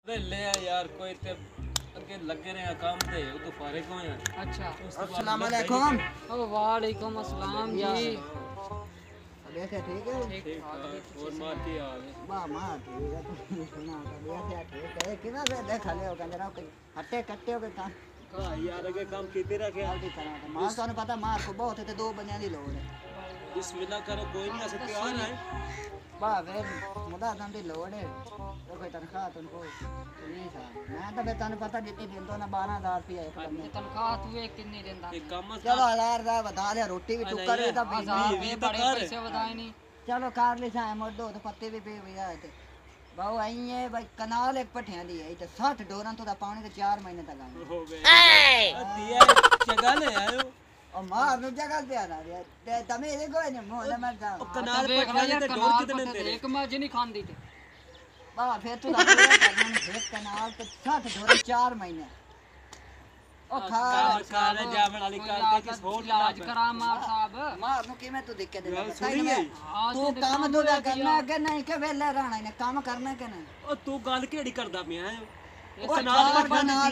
ले यार कोई ते अगे लगे रहे काम ते तो फारिग हो यार। अच्छा अस्सलाम वालेकुम। ओ वालेकुम अस्सलाम जी। बैठे ठीक है? ठीक और मां की हाल है? मां ठीक है। तुम सुना तो बैठे ठीक है। किना से देखा ले हो कंजरा के हट्टे कट्टे हो के काम। हां यार अगे काम कीते रखे जल्दी करा तो मां थाने पता मां को बहुत है ते दो बंदियां दी लोड़ है। बिस्मिल्लाह करो कोई नहीं ऐसे तैयार है। वाह वे मुदा दी लोड़ है। तो कोई तनख्वाह तुमको नहीं था। मैं तो बे थाने पता देती दिन तो ना 12000 रुपया एक बंदे तनख्वाह तू कितनी देंदा? एक काम चलो 1000 दा बता ले रोटी भी टुक्कर है तो 1000 भी बड़े पैसे बताए नहीं। चलो कार ले जाए मोड़ दो तो पत्ते भी पे भैया है बहु आई है भाई कनाल एक पठिया दी है तो 60 डोरा तो पानी तो 4 महीने तक आए हो गए दिया जगह ले आयो और मार नु जगह पे आ रहा है तमे देखो ने मोह ना मर जाओ कनाल पर ते डोर कितने तेरे एक मज नहीं खांदी ते बा फिर तू लग गया करने एक कनाल तो 60 डोरा 4 महीने ओ खा कार जावण वाली कार ते किस होट इलाज करा मार साहब मार नु की मैं तू देख के दे सुनी है तू काम धंधा करना के नहीं के वेले रहना ने काम करना के नहीं ओ तू गल केड़ी करदा पिया है ओ चार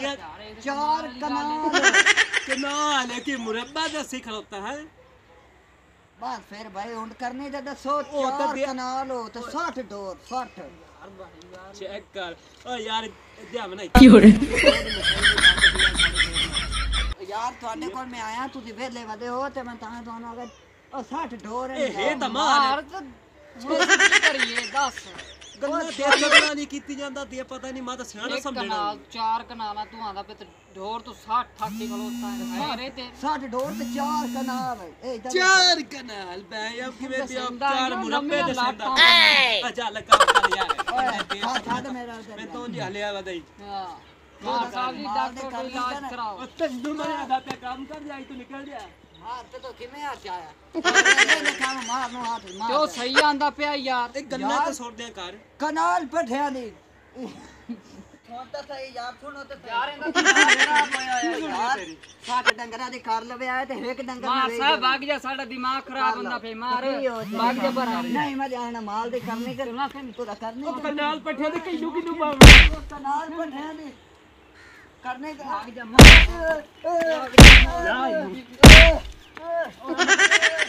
कनाल है कि मुरब्बा जैसे खलोता है बस फिर भाई उंड करनी दे दसो 4 कनाल हो तो 60 डोर 60 चेक कर ओ यार ध्यान नहीं यार ਤੁਹਾਡੇ ਕੋਲ ਮੈਂ ਆਇਆ ਤੁਸੀਂ ਵੇਲੇ ਵਦੇ ਹੋ ਤੇ ਮੈਂ ਤਾਂ ਤੁਹਾਨੂੰ ਅਗਰ ਉਹ 60 ਡੋਰ ਹੈ ਇਹ ਤਮਾਰ करिए 10 ਗੱਲਾਂ ਤੇ ਗੱਲਾਂ ਨਹੀਂ ਕੀਤੀ ਜਾਂਦਾ ਤੇ ਪਤਾ ਨਹੀਂ ਮੈਂ ਤਾਂ ਸਿਆਣਾ ਸਮਝਣਾ कनाल 4 कनाला तू आंदा पे ढोर तो 60 ठाकी खलोता है अरे ते 60 डोर ਤੇ 4 ਕਨਾਲ ਹੈ ਇਹ ਇਧਰ 4 ਕਨਾਲ ਬੈ अब ਕਿਵੇਂ ਤੇ 4 ਮੁਰੱਬੇ ਦੇ ਸੰਦਾ ਆ ਚੱਲ ਕੰਮ ਕਰ ਯਾਰ ਓਏ ਛੱਡ ਮੇਰਾ ਮੈਂ ਤੋਂ ਜੀ ਹਲਿਆ ਵਦਈ हां मार साहब जी डॉक्टर को इलाज कराओ ਤੈਨੂੰ ਮੈਂ ਆਦਾ ਤੇ ਕੰਮ ਕਰ ਜਾਈ ਤੂੰ ਨਿਕਲ ਜਾ ਮਾਰ ਤੇ तो ਕਿਵੇਂ ਆ ਚਾਇਆ ਇਹ ਕੰਮ ਮਾਰ ਨੂੰ ਹੱਥ ਮਾਰ जो सही आंदा पे यार ਇਹ ਗੱਲਾਂ ਤੇ ਸੁਣਦੇ ਕਰ ਕਨਾਲ ਪਠਿਆ ਦੀ ਹੁਣ ਤਾਂ ਸਹੀ ਯਾਰ ਸੁਣੋ ਤੇ यार इंदा खराब होया यार साठ डंगरा दी कर लवे आए ते एक डंगर मार साहब भाग जा साडा दिमाग खराब होंदा पे मार भाग जा पर नहीं मैं जाना माल दे करने के ना तू करने ਉਹ ਕਨਾਲ ਪੱਠੇ ਤੇ ਕਿੰਨੂ ਕਿੰਨੂ ਪਾਵ कनाल पठिया दी करने के भाग जा